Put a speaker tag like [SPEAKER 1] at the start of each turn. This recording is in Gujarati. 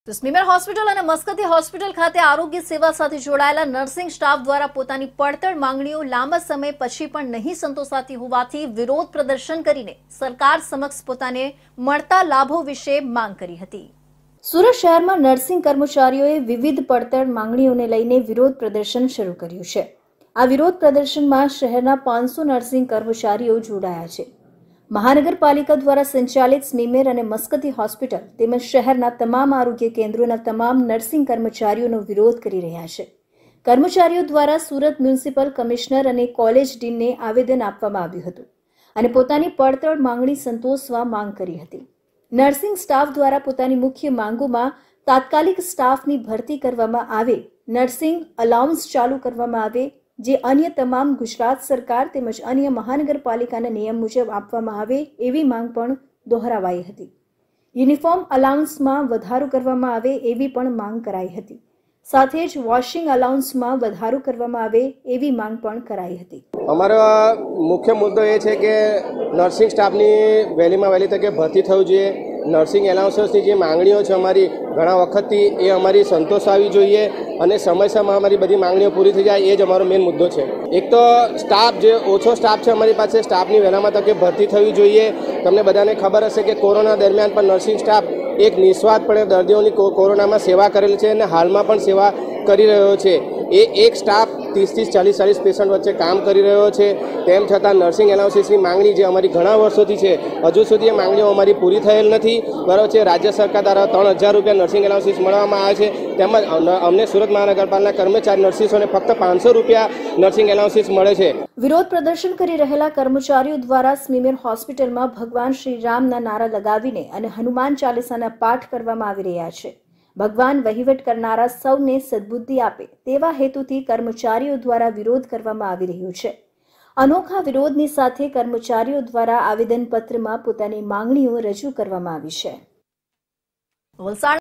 [SPEAKER 1] તો સ્મીમેર હોસ્પિટલ અને મસ્કતી હોસ્પિટલ ખાતે આરોગ્ય સેવા સાથે જોડાયેલા નર્સિંગ સ્ટાફ દ્વારા પોતાની પડતર માંગણીઓ લાંબા સમય પછી પણ નહીં સંતોષાતી હોવાથી વિરોધ પ્રદર્શન કરીને સરકાર સમક્ષ પોતાને મળતા લાભો વિશે માંગ કરી હતી। સુરત શહેરમાં નર્સિંગ કર્મચારીઓએ વિવિધ પડતર માંગણીઓને લઈને વિરોધ પ્રદર્શન શરૂ કર્યું છે। આ વિરોધ પ્રદર્શનમાં શહેરના 500 નર્સિંગ કર્મચારીઓ જોડાયા છે। મહાનગરપાલિકા દ્વારા સંચાલિત સ્મીમેર અને મસ્કતી હોસ્પિટલ તેમજ શહેરના તમામ આરોગ્ય કેન્દ્રોના તમામ નર્સિંગ કર્મચારીઓનો વિરોધ કરી રહ્યા છે। કર્મચારીઓ દ્વારા સુરત મ્યુનિસિપલ કમિશનર અને કોલેજ ડીનને આવેદન આપવામાં આવ્યું હતું અને પોતાની પડતર માંગણી સંતોષવા માંગ કરી હતી। નર્સિંગ સ્ટાફ દ્વારા પોતાની મુખ્ય માંગોમાં તાત્કાલિક સ્ટાફની ભરતી કરવામાં આવે, નર્સિંગ અલાઉન્સ ચાલુ કરવામાં આવે, જે અન્ય તમામ ગુજરાત સરકાર તેમજ અન્ય મહાનગરપાલિકાના નિયમ મુજબ આપવામાં આવે એવી માંગ પણ દોહરાવાઈ હતી। યુનિફોર્મ અલાઉન્સમાં વધારો કરવામાં આવે એવી પણ માંગ કરાઈ હતી। સાથે જ વોશિંગ અલાઉન્સમાં વધારો કરવામાં આવે એવી માંગ પણ કરાઈ હતી।
[SPEAKER 2] અમારો મુખ્ય મુદ્દો એ છે કે નર્સિંગ સ્ટાફની વહેલીમાં વહેલી તકે ભરતી થવું જોઈએ। નર્સિંગ એલાઉન્સની જે માંગણીઓ છે અમારી ઘણા વખતથી એ અમારી સંતોષાવી જોઈએ અને સમયસરમાં અમારી બધી માંગણીઓ પૂરી થઈ જાય એ જ અમારો મેઇન મુદ્દો છે। એક તો સ્ટાફ જે ઓછો સ્ટાફ છે અમારી પાસે, સ્ટાફની વહેલામાં તકે ભરતી થવી જોઈએ। તમને બધાને ખબર હશે કે કોરોના દરમિયાન પણ નર્સિંગ સ્ટાફ એક નિસ્વાર્થપણે દર્દીઓની કોરોનામાં સેવા કરેલ છે અને હાલમાં પણ સેવા કરી રહ્યો છે। એ એક સ્ટાફ 30-40 પેશન્ટ વચ્ચે કામ કરી રહ્યો છે। તેમ છતાં નર્સિંગ એલાઉન્સીસની માંગણી જે અમારી ઘણા વર્ષોથી છે હજુ સુધી એ માંગણીઓ અમારી પૂરી થયેલ નથી, બરાબર છે। રાજ્ય સરકાર દ્વારા 3000 રૂપિયા નર્સિંગ એલાઉન્સીસ મળવામાં આવે છે, તેમજ અમને સુરત મહાનગરપાલિકાના કર્મચારી નર્સિસોને ફક્ત 500 રૂપિયા નર્સિંગ એલાઉન્સીસ મળે છે।
[SPEAKER 1] વિરોધ પ્રદર્શન કરી રહેલા કર્મચારીઓ દ્વારા સ્મીમેર હોસ્પિટલમાં ભગવાન શ્રી રામના નારા લગાવીને અને હનુમાન ચાલીસાના પાઠ કરવામાં આવી રહ્યા છે। ભગવાન વહીવટ કરનારા સૌને સદબુદ્ધિ આપે તેવા હેતુથી કર્મચારીઓ દ્વારા વિરોધ કરવામાં આવી રહ્યો છે। અનોખા વિરોધની સાથે કર્મચારીઓ દ્વારા આવેદનપત્રમાં પોતાની માંગણીઓ રજૂ કરવામાં આવી છે।